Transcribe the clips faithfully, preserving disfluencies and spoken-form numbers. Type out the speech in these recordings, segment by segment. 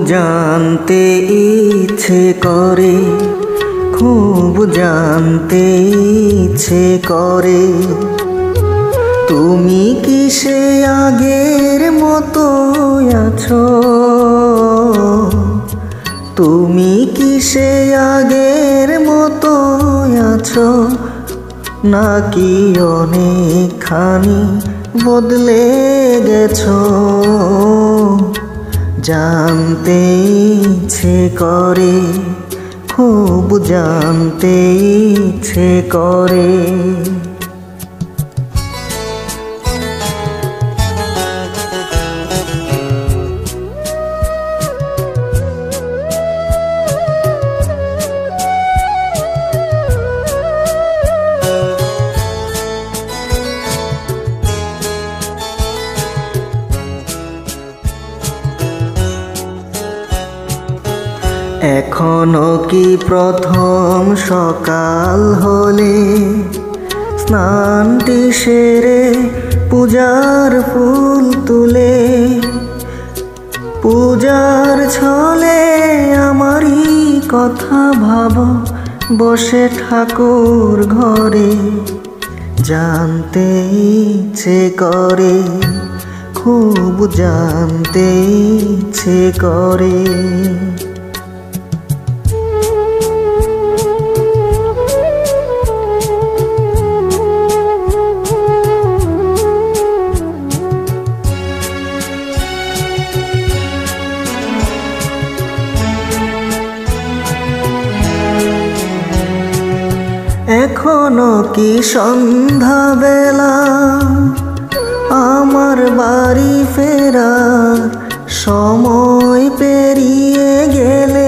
জানতে ইচ্ছে করে, খুব জানতে ইচ্ছে করে, তুমি কি সে আগের মতো আছো? তুমি কি সে আগের মতো আছো, নাকি অনেকখানি বদলে গেছো? জানতে ইচ্ছে করে, খুব জানতে ইচ্ছে করে। এখনো কি প্রথম সকাল হলে স্নানটি সেরে পূজার ফুল তুলে, পূজার ছলে আমারই কথা ভাবো বসে ঠাকুর ঘরে? জানতে ইচ্ছে করে, খুব জানতে ইচ্ছে করে। এখনো কি সন্ধ্যা বেলা আমার বাড়ি ফেরার সময় পেরিয়ে গেলে,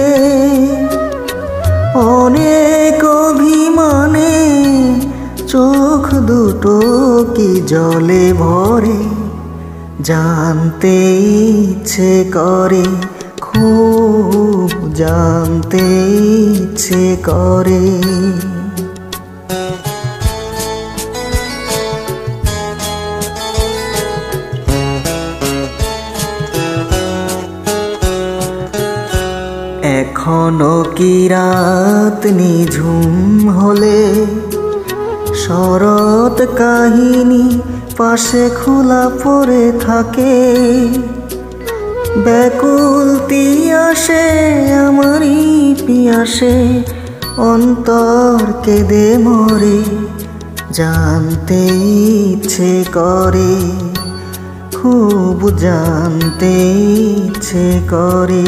অনেক অভিমানে চোখ দুটো কি জলে ভরে? জানতে ইচ্ছে করে, খুব জানতে ইচ্ছে করে। এখনো কি রাত নিঝুম হলে শরৎ কাহিনী পাশে খোলা পড়ে থাকে? ব্যাকুল তিয়াসে আমারই পিয়াসে অন্তর কেঁদে মরে। জানতে ইচ্ছে করে, খুব জানতে ইচ্ছে করে।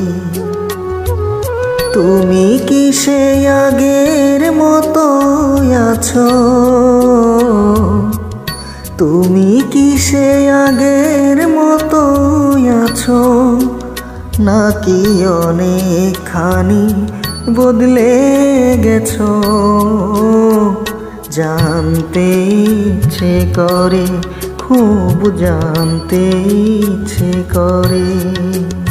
তুমি কি সে আগের মতো আছো? তুমি কি সে আগের মতো আছো, নাকি অনেকখানি বদলে গেছো? জানতে ইচ্ছে করে, খুব জানতে ইচ্ছে করে।